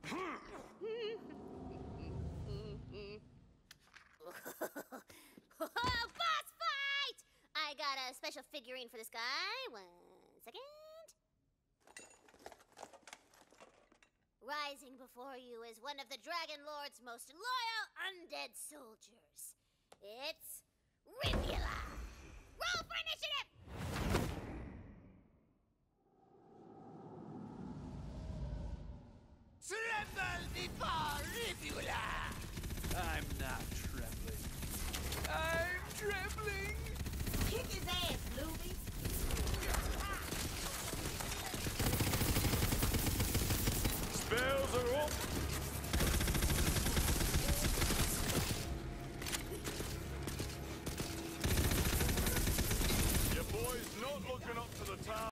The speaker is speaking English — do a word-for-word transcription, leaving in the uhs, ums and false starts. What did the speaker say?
Boss fight! I got a special figurine for this guy. One second. Rising before you is one of the Dragon Lord's most loyal undead soldiers. It's Ribula! Roll for initiative! Tremble before Ribula! I'm not trembling. I'm trembling! Kick his ass, Luby! Spells are up!